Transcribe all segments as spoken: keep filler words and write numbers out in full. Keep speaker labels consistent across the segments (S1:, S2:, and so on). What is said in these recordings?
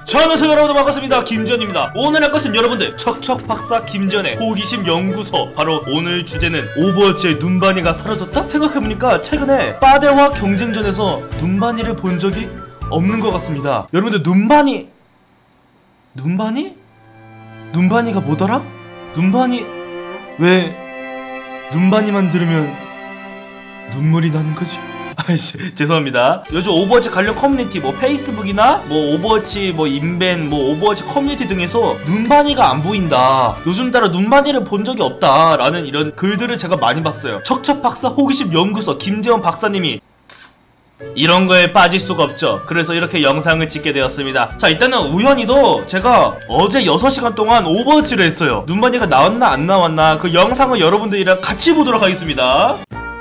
S1: 자, 안녕하세요 여러분, 반갑습니다. 김지현입니다. 오늘 할 것은 여러분들 척척박사 김지현의 호기심 연구소. 바로 오늘 주제는 오버워치의 눈바니가 사라졌다? 생각해보니까 최근에 빠데와 경쟁전에서 눈바니를 본 적이 없는 것 같습니다. 여러분들 눈바니 눈바니? 눈바니가 뭐더라? 눈바니 왜 눈바니만 들으면 눈물이 나는 거지? 아이씨, 죄송합니다. 요즘 오버워치 관련 커뮤니티 뭐 페이스북이나 뭐 오버워치 뭐 인벤 뭐 오버워치 커뮤니티 등에서 눈바니가 안 보인다, 요즘 따라 눈바니를 본 적이 없다 라는 이런 글들을 제가 많이 봤어요. 척척박사 호기심 연구소 김재원 박사님이 이런 거에 빠질 수가 없죠. 그래서 이렇게 영상을 찍게 되었습니다. 자, 일단은 우연히도 제가 어제 여섯 시간 동안 오버워치를 했어요. 눈바니가 나왔나 안 나왔나 그 영상을 여러분들이랑 같이 보도록 하겠습니다.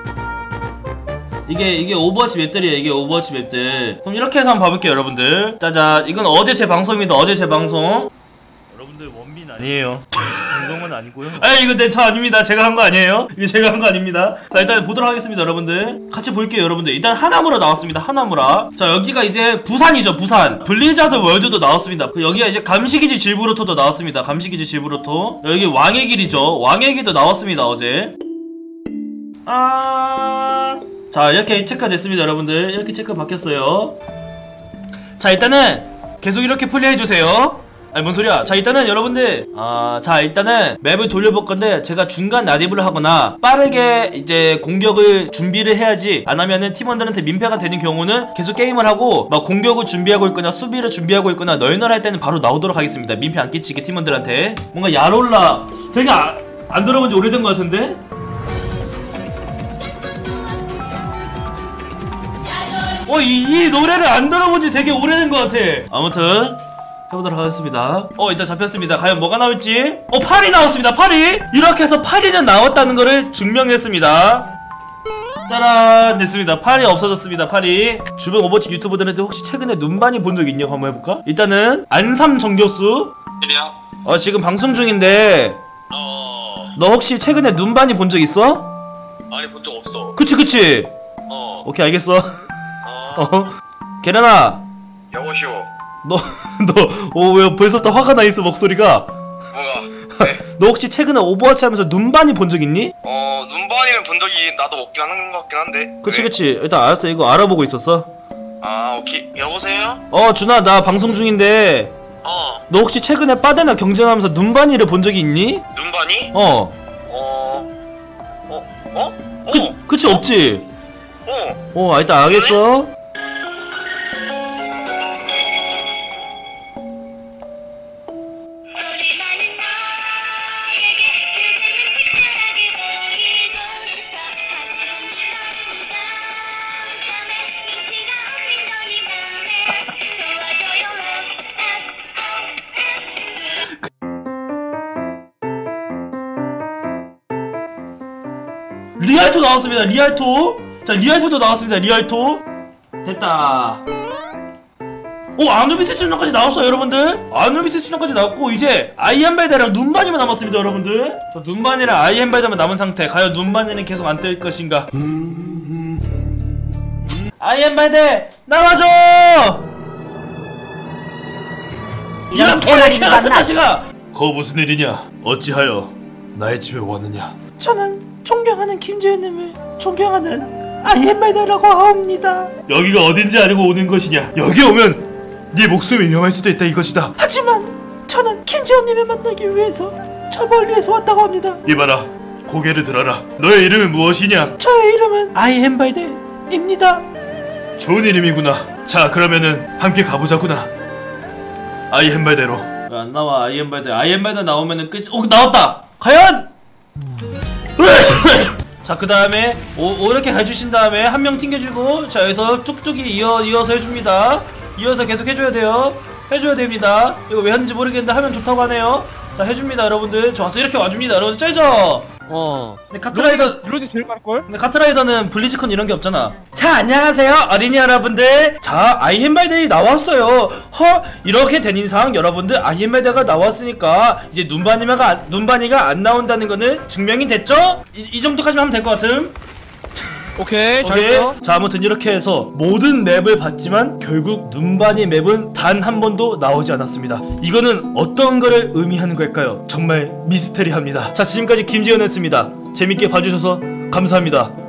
S1: 이게 이게 오버워치 맵들이에요. 이게 오버워치 맵들. 그럼 이렇게 해서 한번 봐볼게요 여러분들. 짜자, 이건 어제 제 방송입니다. 어제 제 방송. 여러분들 원빈 아니에요. 방송은 아니고요. 아, 이거 내 저 아닙니다. 제가 한 거 아니에요. 이거 제가 한 거 아닙니다. 자, 일단 보도록 하겠습니다 여러분들. 같이 볼게요 여러분들. 일단 하나무라 나왔습니다. 하나무라. 자, 여기가 이제 부산이죠. 부산. 블리자드 월드도 나왔습니다. 그 여기가 이제 감시기지 질브로토도 나왔습니다. 감시기지 질브로토. 여기 왕의 길이죠. 왕의 길도 나왔습니다 어제. 아... 자, 이렇게 체크가 됐습니다 여러분들. 이렇게 체크 바뀌었어요. 자, 일단은 계속 이렇게 플레이해주세요. 아니 뭔 소리야. 자, 일단은 여러분들 아, 자 일단은 맵을 돌려볼 건데, 제가 중간 나디브를 하거나 빠르게 이제 공격을 준비를 해야지, 안 하면은 팀원들한테 민폐가 되는 경우는 계속 게임을 하고 막 공격을 준비하고 있거나 수비를 준비하고 있거나 널널할 때는 바로 나오도록 하겠습니다. 민폐 안 끼치게 팀원들한테. 뭔가 야롤라 되게 아, 안 들어본 지 오래된 것 같은데? 어, 이, 이 노래를 안 들어본 지 되게 오래된 것 같아. 아무튼 해보도록 하겠습니다. 어, 일단 잡혔습니다. 과연 뭐가 나올지. 어, 팔이 나왔습니다. 팔이. 이렇게 해서 팔이는 나왔다는 거를 증명했습니다. 짜란, 됐습니다. 팔이 없어졌습니다. 팔이. 주변 오버워치 유튜버들한테 혹시 최근에 눈바니 본 적 있냐고 한번 해볼까? 일단은 안삼 정교수.
S2: 일이야?
S1: 어, 지금 방송 중인데
S2: 어...
S1: 너 혹시 최근에 눈바니 본 적 있어?
S2: 아니, 본 적 없어.
S1: 그치 그치.
S2: 어...
S1: 오케이, 알겠어.
S2: 어...
S1: 어? 계란아,
S2: 여보시오.
S1: 너, 너, 어, 왜 벌써부터 화가 나 있어, 목소리가?
S2: 뭐가? 네.
S1: 너 혹시 최근에 오버워치 하면서 눈바니 본 적 있니?
S2: 어... 눈바니는 본 적이 나도 없긴 하는 것 같긴 한데.
S1: 그치,
S2: 왜?
S1: 그치. 일단 알았어. 이거 알아보고 있었어.
S2: 아, 오케이. 여보세요?
S1: 어, 준아, 나 방송 중인데
S2: 어...
S1: 너 혹시 최근에 빠데나 경쟁하면서 눈바니를 본 적이 있니?
S2: 눈바니?
S1: 어.
S2: 어... 어? 어? 어?
S1: 그, 그치, 없지?
S2: 어...
S1: 어, 일단 알겠어. 리알토 나왔습니다. 리알토. 자, 리알토도 나왔습니다. 리알토. 됐다. 오, 아누비스 출연까지 나왔어요 여러분들. 아누비스 출연까지 나왔고, 이제 아이엠발드랑 눈바니만 남았습니다 여러분들. 자, 눈바니랑 아이엠발드만 남은 상태. 과연 눈바니는 계속 안 뜰 것인가? 아이엠발드 나와줘!
S3: 이렇게
S1: 이렇게 같은 자식아! 거 무슨 일이냐? 어찌하여 나의 집에 왔느냐? 저는 존경하는 김재현님을 존경하는 아이엠발드라고 하옵니다. 여기가 어딘지 알고 오는 것이냐? 여기 오면 네 목숨이 위험할 수도 있다 이것이다. 하지만 저는 김재현님을 만나기 위해서 저 멀리에서 왔다고 합니다. 이봐라, 고개를 들어라. 너의 이름은 무엇이냐? 저의 이름은 아이엠발드입니다. 좋은 이름이구나. 자, 그러면은 함께 가보자구나. 아이엠발드로. 왜 안 나와 아이엠발드? 아이엠발드 나오면은 끝이. 오, 나왔다. 과연? 자, 그 다음에 오, 이렇게 해주신 다음에 한 명 튕겨주고, 자, 여기서 쭉쭉이 이어, 이어서 해줍니다. 이어서 계속 해줘야 돼요. 해줘야 됩니다. 이거 왜 하는지 모르겠는데 하면 좋다고 하네요. 자, 해줍니다 여러분들. 좋았어. 이렇게 와줍니다 여러분들. 쩔죠? 어. 근데 카트라이더
S4: 룰이 제일 많을걸?
S1: 근데 카트라이더는 블리즈컨 이런 게 없잖아. 자, 안녕하세요 어린이 여러분들. 자, 아이엠발드이 나왔어요. 허, 이렇게 된 이상 여러분들 아이엠발드가 나왔으니까 이제 눈바니가 눈바니가 안 나온다는 거는 증명이 됐죠? 이, 이 정도까지만 하면 될 것 같음.
S4: 오케이,
S1: 오케이.
S4: 잘했어.
S1: 자, 아무튼 이렇게 해서 모든 맵을 봤지만 결국 눈반이 맵은 단 한 번도 나오지 않았습니다. 이거는 어떤 거를 의미하는 걸까요? 정말 미스테리합니다. 자, 지금까지 김지현이었습니다. 재밌게 봐주셔서 감사합니다.